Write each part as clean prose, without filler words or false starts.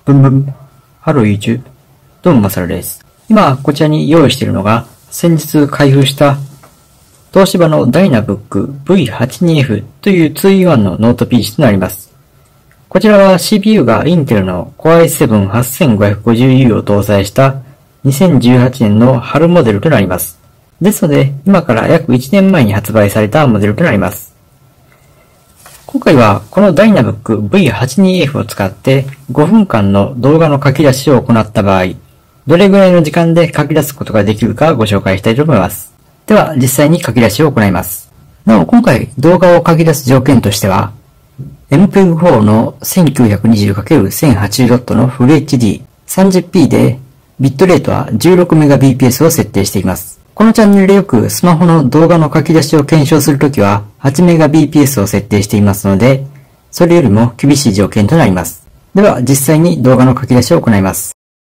ブンブン。ハロー YouTube。どうもマサルです。今、こちらに用意しているのが、先日開封した東芝のダイナブック V82F という 2-in-1 のノート PC となります。こちらは CPU がインテルの Core i7-8550U を搭載した2018年の春モデルとなります。ですので、今から約1年前に発売されたモデルとなります。今回はこのダイナブック V82F を使って5分間の動画の書き出しを行った場合、どれぐらいの時間で書き出すことができるかご紹介したいと思います。では実際に書き出しを行います。なお今回動画を書き出す条件としては、MPEG-4 の 1920×1080 のフル HD30p でビットレートは 16Mbps を設定しています。このチャンネルでよくスマホの動画の書き出しを検証するときは 8Mbps を設定していますので、それよりも厳しい条件となります。では実際に動画の書き出しを行います。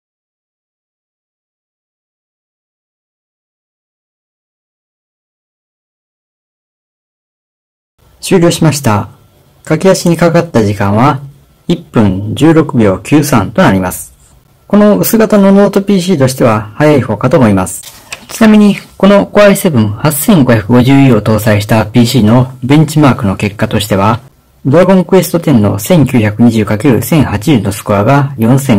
終了しました。書き出しにかかった時間は1分16秒93となります。この薄型のノート PC としては早い方かと思います。ちなみに、この Core i7-8550U を搭載した PC のベンチマークの結果としては、ドラゴンクエスト10の 1920×1080 のスコアが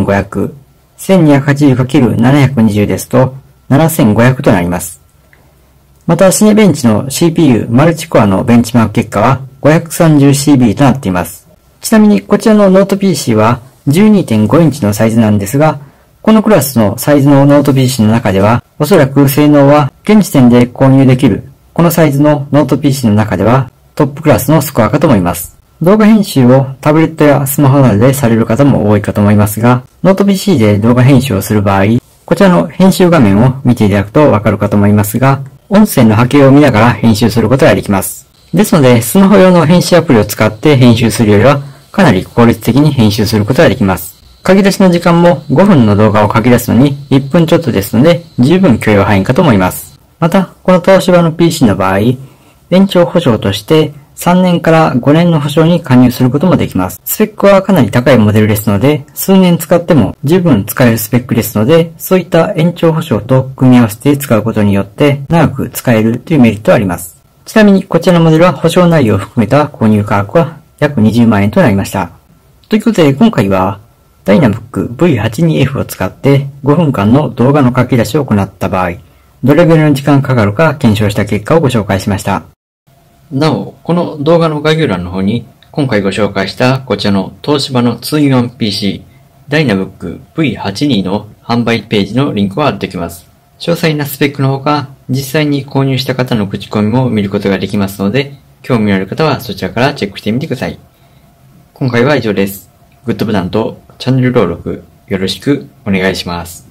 4500、1280×720 ですと7500となります。また、シネベンチの CPU マルチコアのベンチマーク結果は 530CB となっています。ちなみに、こちらのノート PC は 12.5 インチのサイズなんですが、このクラスのサイズのノート PC の中では、おそらく性能は現時点で購入できる、このサイズのノート PC の中ではトップクラスのスコアかと思います。動画編集をタブレットやスマホなどでされる方も多いかと思いますが、ノート PC で動画編集をする場合、こちらの編集画面を見ていただくとわかるかと思いますが、音声の波形を見ながら編集することができます。ですので、スマホ用の編集アプリを使って編集するよりは、かなり効率的に編集することができます。書き出しの時間も5分の動画を書き出すのに1分ちょっとですので十分許容範囲かと思います。また、この東芝の PC の場合、延長保証として3年から5年の保証に加入することもできます。スペックはかなり高いモデルですので、数年使っても十分使えるスペックですので、そういった延長保証と組み合わせて使うことによって長く使えるというメリットがあります。ちなみにこちらのモデルは保証内容を含めた購入価格は約20万円となりました。ということで今回はダイナブック V82F を使って5分間の動画の書き出しを行った場合、どれぐらいの時間かかるか検証した結果をご紹介しました。なお、この動画の概要欄の方に今回ご紹介したこちらの東芝の 2-in-1 PC ダイナブック V82 の販売ページのリンクを貼っておきます。詳細なスペックのほか、実際に購入した方の口コミも見ることができますので、興味のある方はそちらからチェックしてみてください。今回は以上です。グッドボタンとチャンネル登録よろしくお願いします。